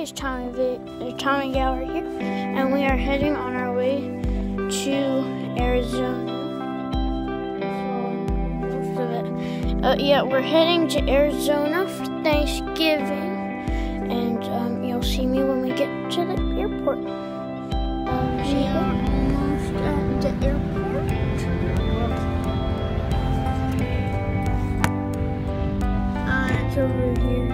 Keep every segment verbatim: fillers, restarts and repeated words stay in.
is Tommy, Vi- Tommy Gower here, and we are heading on our way to Arizona. So, uh, yeah, we're heading to Arizona for Thanksgiving, and um, you'll see me when we get to the airport. Um, we are almost at the airport. Uh, it's over here.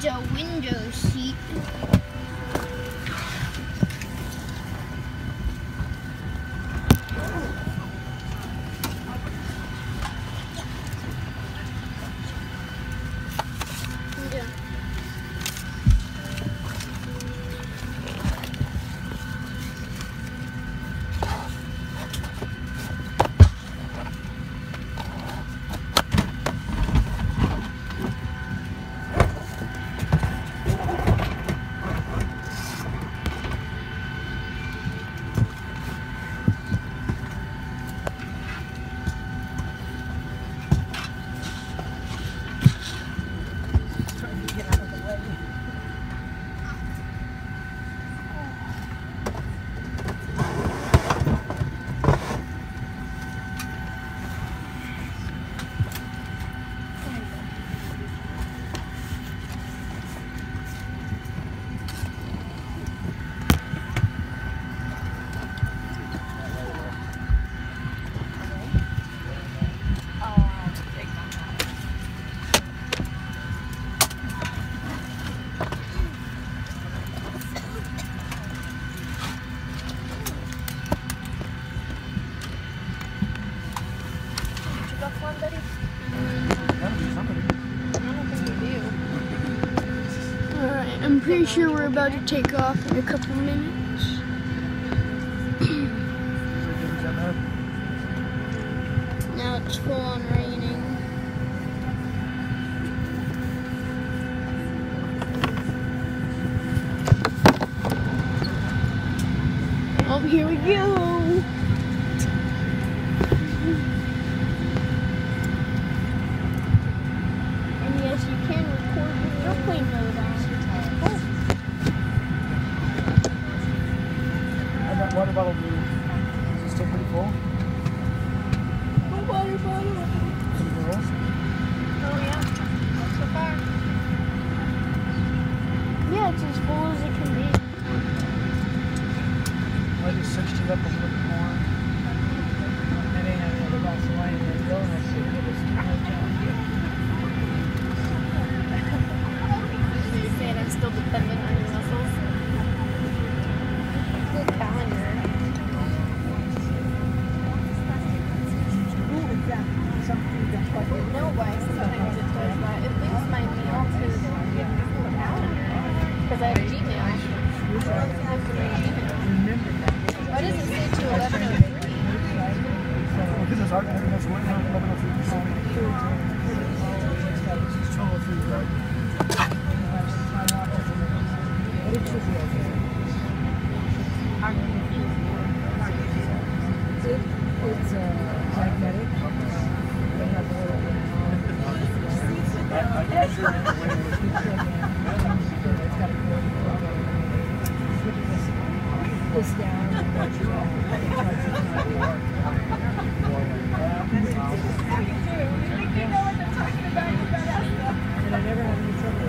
the window seat. Yeah. Alright, I'm pretty sure we're about to take off in a couple minutes. Now it's full on raining. Oh, here we go. And yes, you can record with airplane mode on. And that water bottle blue, is it still pretty full? The water bottle. Some girls? Oh yeah, so far. Yeah, it's as full as it can be. I just switched it up a little bit more. I didn't have any other glass of wine in there, though, and I said, it was too much down here. So you're saying I'm still dependent on your muscles? The calendar. Ooh, exactly. Something that's like it. No, why sometimes it does that. It links my mail to the calendar. Because I have Gmail. Remember that. Why does it say to eleven oh three? Because it's hard, and that's what eleven oh three percent. It's twelve oh three, right? But it should be okay. It's uh, magnetic. They have a little bit this down. And I never have any trouble.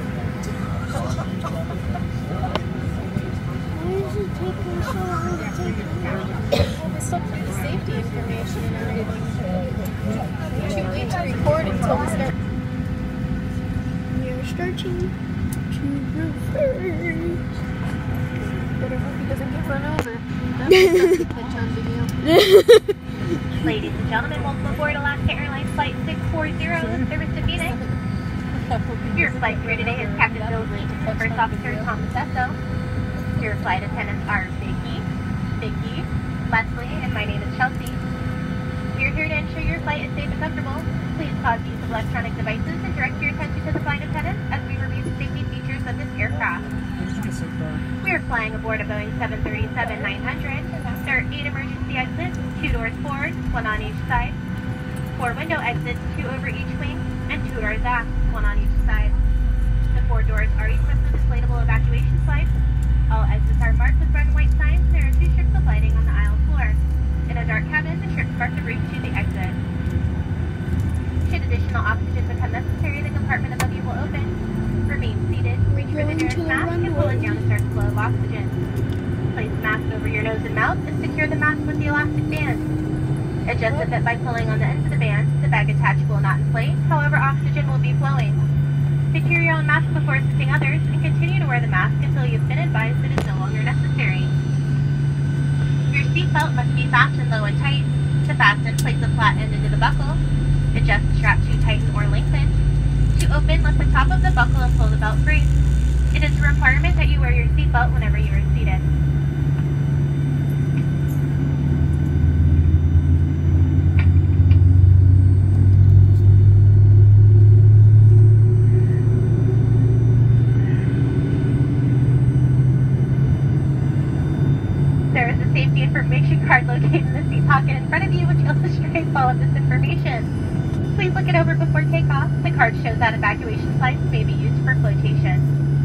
Why is it taking so long to take? Well, they still put the safety information and everything. Too late to record until we start. We are starting to reverse. Better hope he doesn't get run over. That's a catch on video. Ladies and gentlemen, welcome aboard Alaska Airlines Flight six forty, service to Phoenix. Your flight crew today is Captain Bill Keith, First Officer Tom Sesso. Your flight attendants are Vicky, Vicky, Leslie, and my name is Chelsea. We are here to ensure your flight is safe and comfortable. Please pause the use of electronic devices and direct your attention to the flight attendants as we review the safety features of this aircraft. We are flying aboard a Boeing seven thirty-seven nine hundred. There are eight emergency exits, two doors forward, one on each side. Four window exits, two over each wing, and two doors aft, one on each side. The four doors are equipped with inflatable evacuation slides. All exits are marked with red and white signs, and there are two strips of lighting on the aisle floor. In a dark cabin, the strips mark the route to the exit. Should additional oxygen become necessary, the compartment above you will open. Remain seated, reach for the nearest mask, and pull it down to start the flow of oxygen. Place the mask over your nose and mouth, and secure the mask with the elastic band. Adjust the fit by pulling on the ends of the band. The bag attached will not inflate, however oxygen will be flowing. Secure your own mask before assisting others, and continue to wear the mask until you've been advised it is no longer necessary. Your seatbelt must be fastened low and tight. To fasten, place the flat end into the buckle. Adjust the strap to tighten or lengthen. To open, lift the top of the buckle and pull the belt free. It is a requirement that you wear your seatbelt whenever you are seated. There is a safety information card located in the seat pocket in front of you which illustrates all of this information. Please look it over before takeoff. The card shows that evacuation flights may be used for flotation.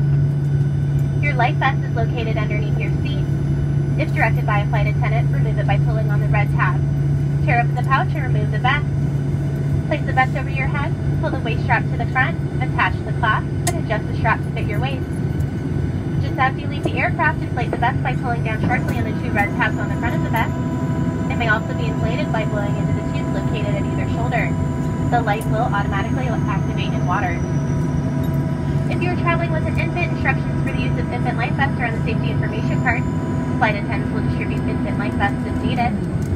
Your life vest is located underneath your seat. If directed by a flight attendant, remove it by pulling on the red tab. Tear open the pouch and remove the vest. Place the vest over your head, pull the waist strap to the front, attach the clasp, and adjust the strap to fit your waist. Just as you leave the aircraft, inflate the vest by pulling down sharply on the two red tabs on the front of the vest. It may also be inflated by blowing into the tubes located at either shoulder. The light will automatically activate in water. If you are traveling with an infant, instructions for the use of infant life vests are on the safety information card. Flight attendants will distribute infant life vests as needed.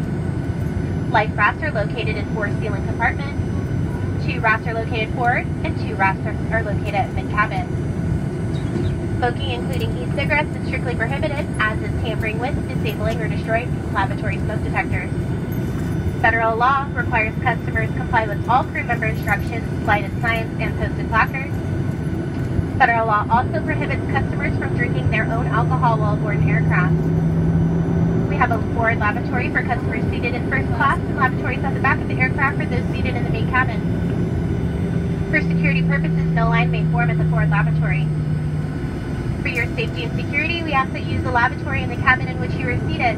Life rafts are located in four ceiling compartments. Two rafts are located forward, and two rafts are, are located at mid-cabin. Smoking, including e-cigarettes, is strictly prohibited, as is tampering with, disabling, or destroying lavatory smoke detectors. Federal law requires customers comply with all crew member instructions, flight signs, and posted placards. Federal law also prohibits customers from drinking their own alcohol while aboard an aircraft. We have a forward lavatory for customers seated in first class and lavatories at the back of the aircraft for those seated in the main cabin. For security purposes, no line may form at the forward lavatory. For your safety and security, we ask that you use the lavatory in the cabin in which you are seated.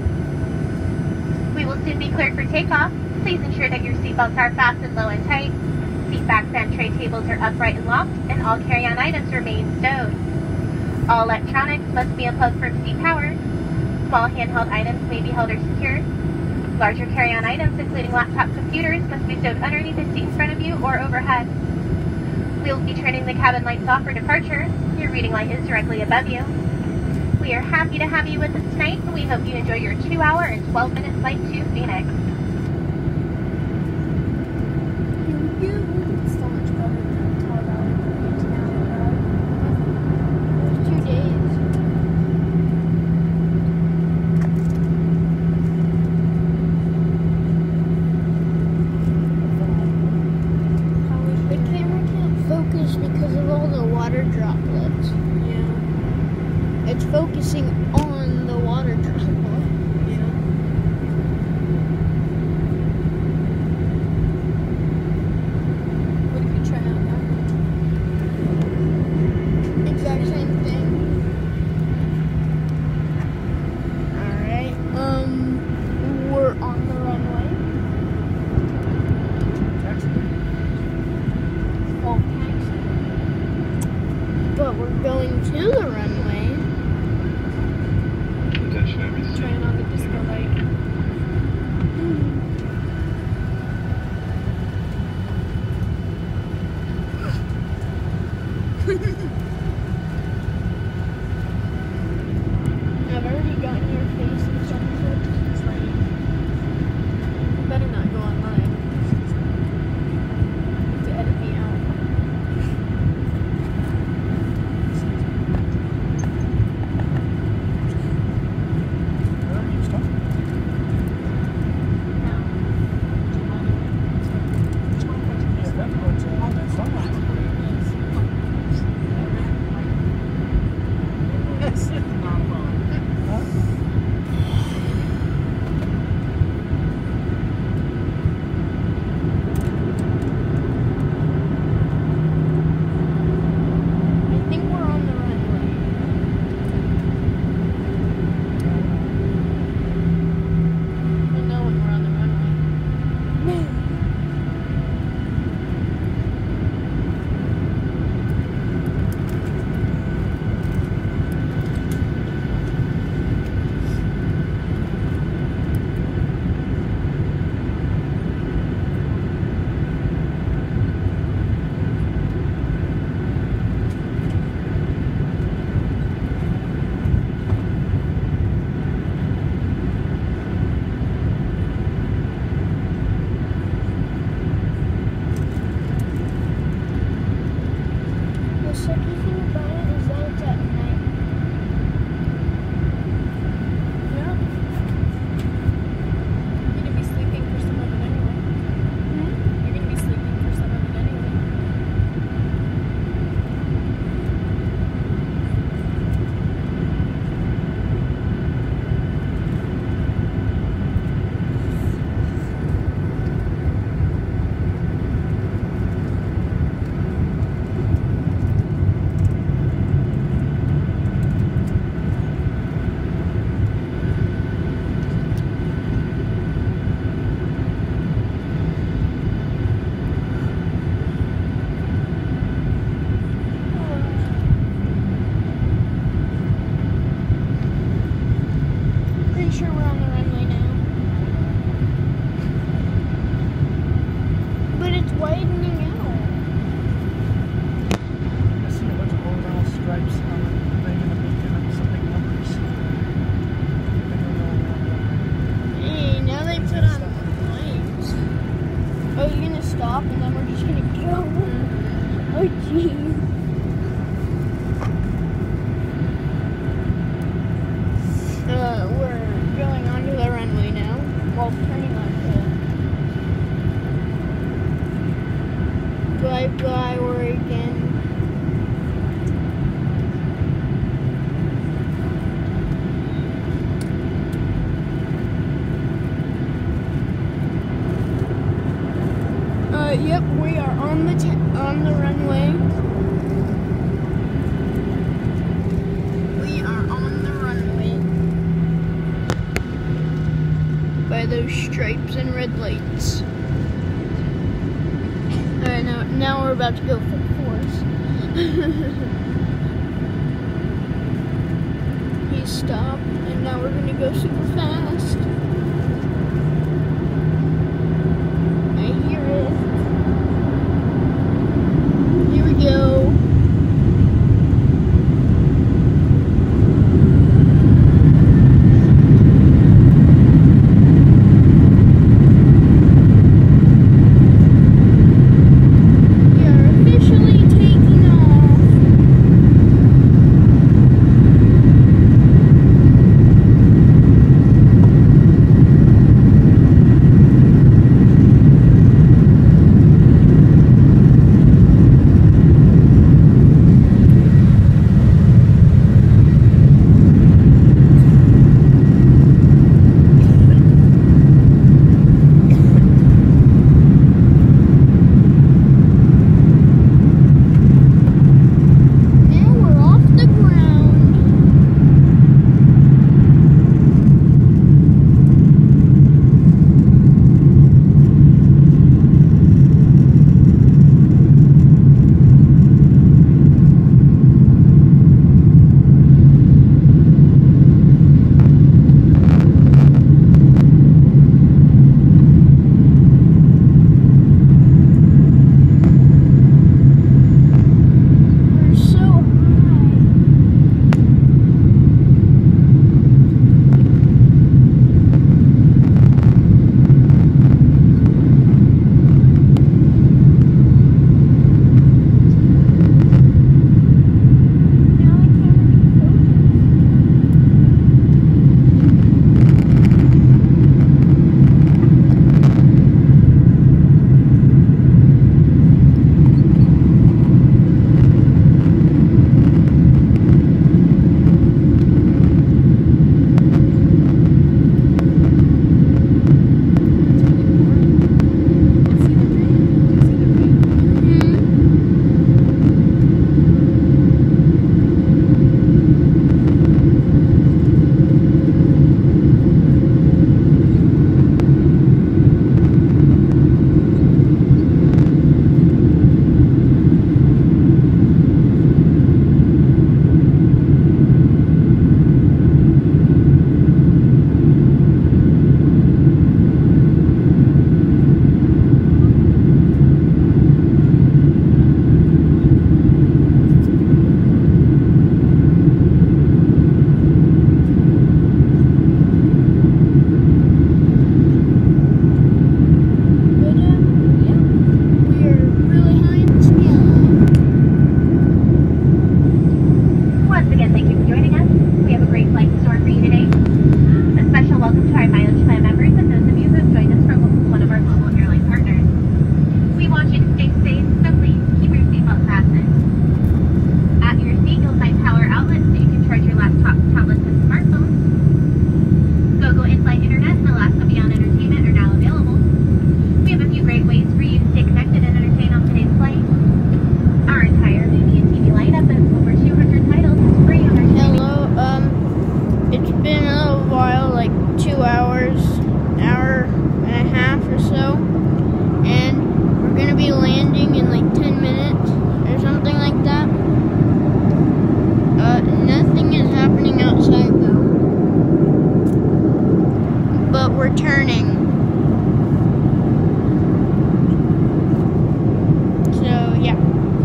We will soon be cleared for takeoff. Please ensure that your seatbelts are fastened low and tight. Seat backs and tray tables are upright and locked, and all carry-on items remain stowed. All electronics must be unplugged from seat power. Small handheld items may be held or secured. Larger carry-on items, including laptop computers, must be stowed underneath the seat in front of you or overhead. We will be turning the cabin lights off for departure. Your reading light is directly above you. We are happy to have you with us tonight, and we hope you enjoy your two hour and twelve minute flight to Phoenix. It's so much better than twelve hours to two days. The camera can't focus because of all the water droplets. Yeah. It's focusing on the water droplet. Yeah. jeez. Uh, we're going onto the runway now. Well, turning onto it. Bye bye, Oregon. Uh, yep, we are on the t on the runway. We are on the runway by those stripes and red lights. Alright, now now we're about to go full force. He stopped, and now we're gonna go super fast. I hear it. Here we go. We are officially taking off. Now we're off the ground. We're so high. Now I can't focus. Mhm. But, uh, yeah, we are really high in the sky. Once again, thank you for joining us. We have a great flight in store for you today. A special welcome to our mileage plan members and those of you who have joined us from one of our global airline partners. We want you to stay safe, so please keep your seatbelt fastened. At your seat, you'll find power outlets so you can charge your laptops, tablets, and smartphones. GoGo in-flight internet and Alaska Beyond Entertainment are now available. We have a few great ways for you to stay connected and entertained on today's flight. Our entire movie and T V lineup of over two hundred titles is free on our streaming. Hello, um, it's been a little while, like two hours, hour and a half or so, and we're gonna be landing in like ten minutes or something like that. Uh, nothing is happening outside though, but we're turning. So yeah.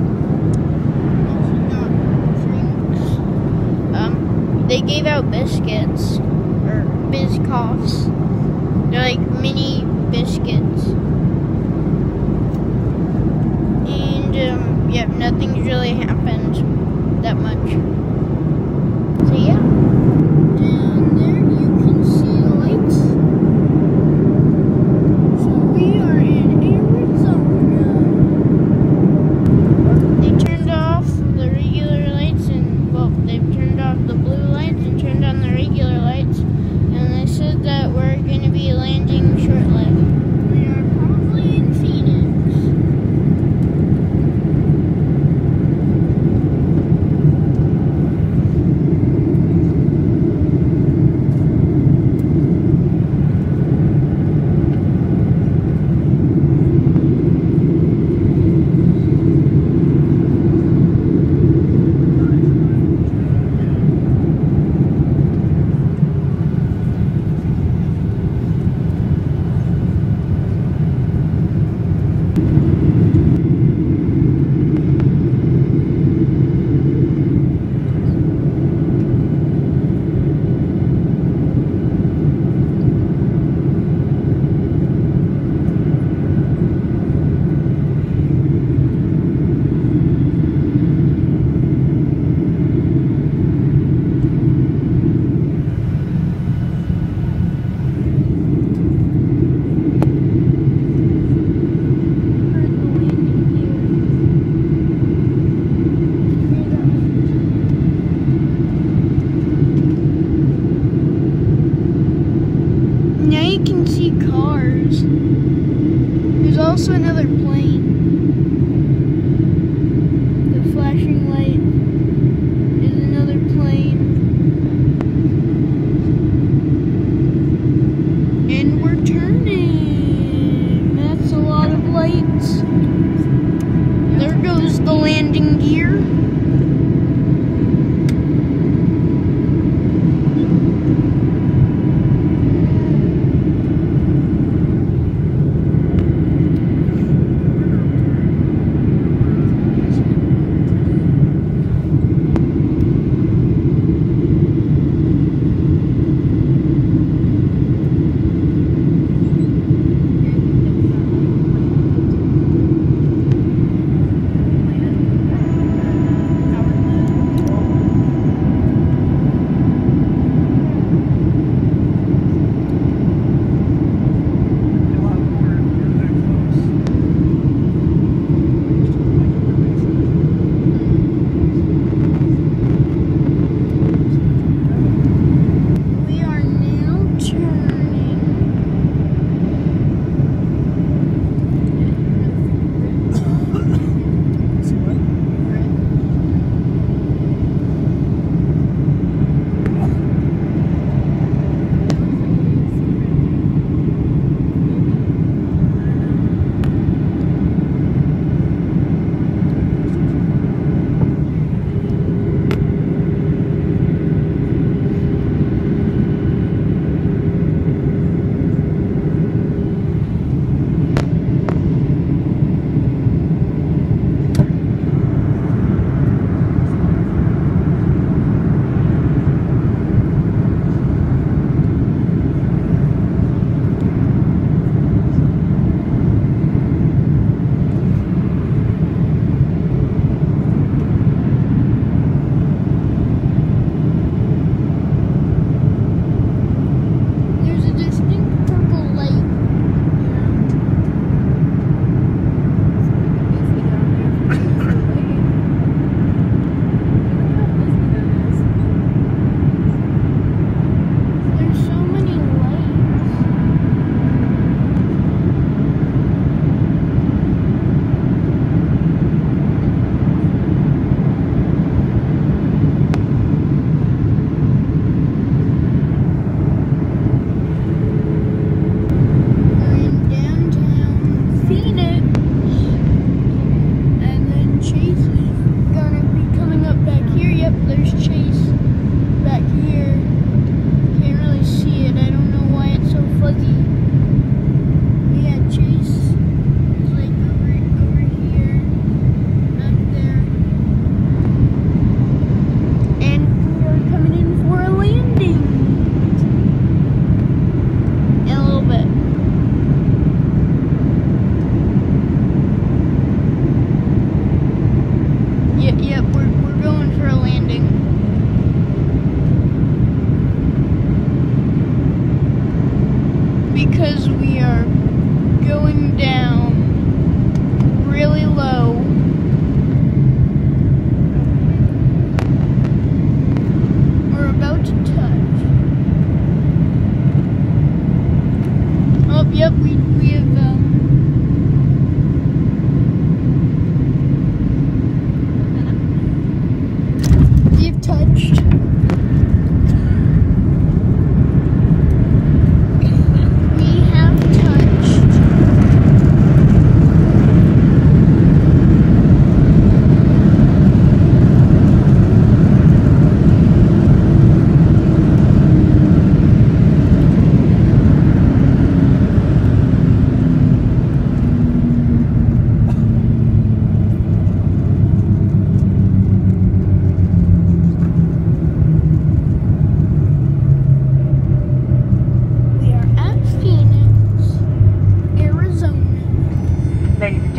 Um, they gave out biscuits, or Biscoffs. They're like mini biscuits. And, um, yep, nothing's really happened that much. So yeah. Down there you can see the lights. So we are in Arizona. They turned off the regular lights and, well, they've turned off the blue lights and turned on the regular lights. And they said that we're going to be landing shortly. We are probably in Phoenix. Now you can see cars. There's also another plane. The flashing light is another plane. And we're turning. That's a lot of lights. There goes the landing gear.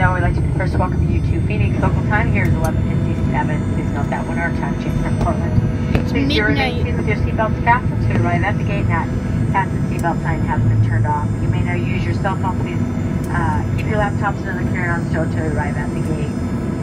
know, we'd like to be first welcome you to Phoenix. Local time here is eleven fifty-seven. Please note that when our time change from Portland. It's Please do remain midnight. seated with your seatbelts fastened to arrive at the gate. That fasten seatbelt sign has been turned off. You may now use your cell phone. Please uh, keep your laptops and other carry-on stowed to arrive at the gate.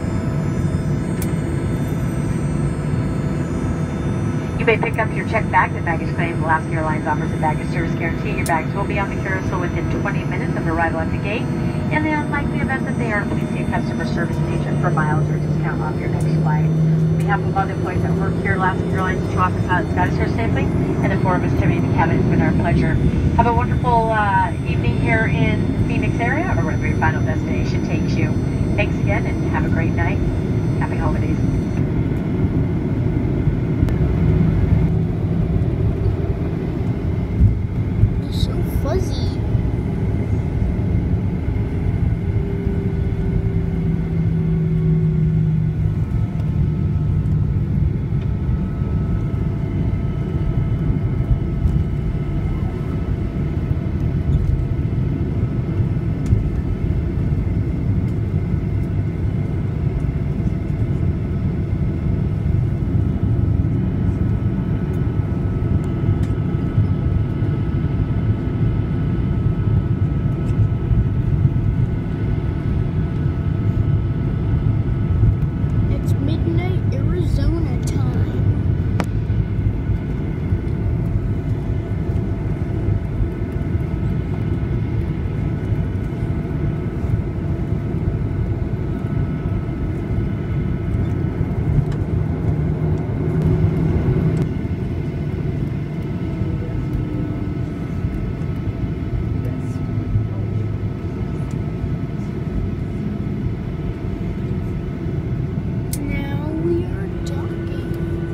You may pick up your checked bags at baggage claim. Alaska Airlines offers a baggage service guarantee. Your bags will be on the carousel within twenty minutes of arrival at the gate. In the unlikely event that they are, please see a customer service agent for miles or discount off your next flight. On behalf of all the employees that work here at Alaska Airlines, to offer pilot Scott is here safely, and the four of us serving the cabin, it's been our pleasure. Have a wonderful uh, evening here in Phoenix area, or wherever your final destination takes you. Thanks again, and have a great night. Happy holidays. It's so fuzzy. It's midnight Arizona time. Now we are docking.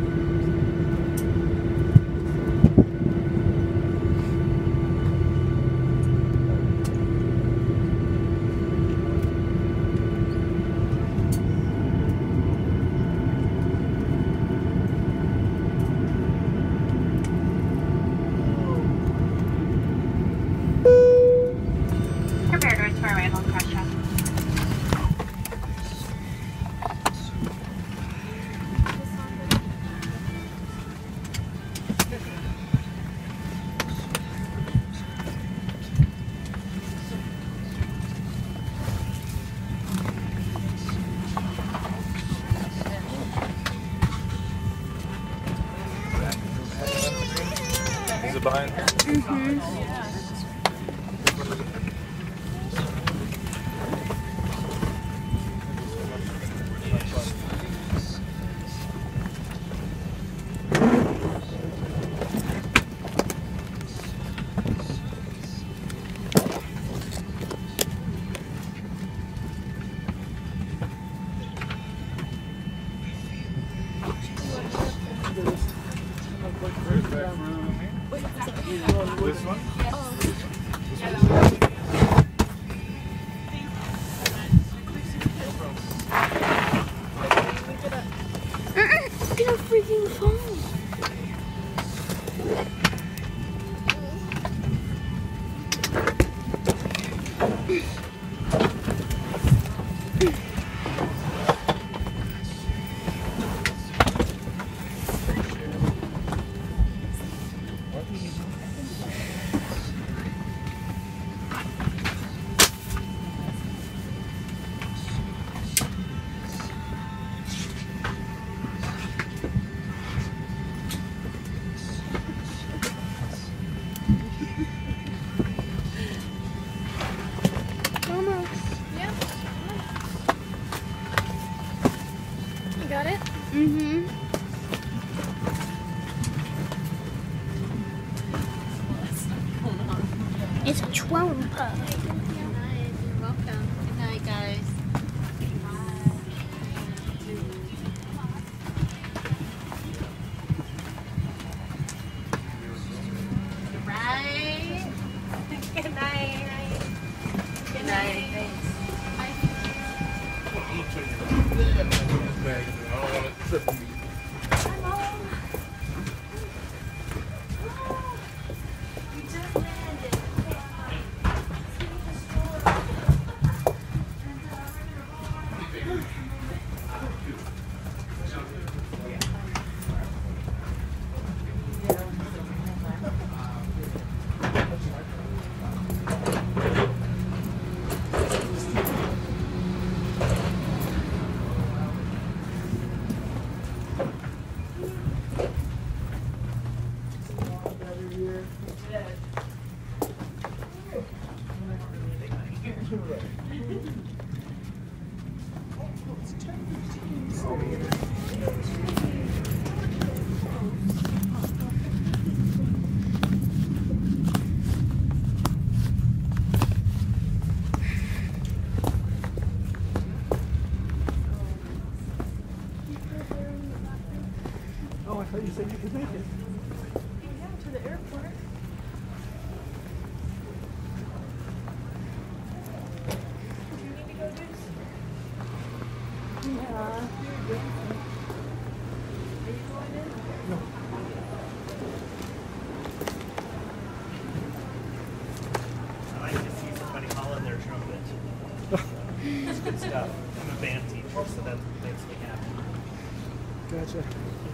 Prepare doors for arrival and cross traffic. Is it behind here? This one? Get a freaking phone. Almost. Yeah. You got it? Mm-hmm. It's a twelve pub. Good night. You're welcome. Good night, guys. Right. Good night. Good night. I don't want it tripping me. Oh, I thought you said you could make it. Yeah, to the airport. Do you need to go, Deuce? Yeah. Are you going in? No. I like to see somebody holler their trumpet. It's good stuff. I'm a band teacher, so that makes me happy. Gotcha.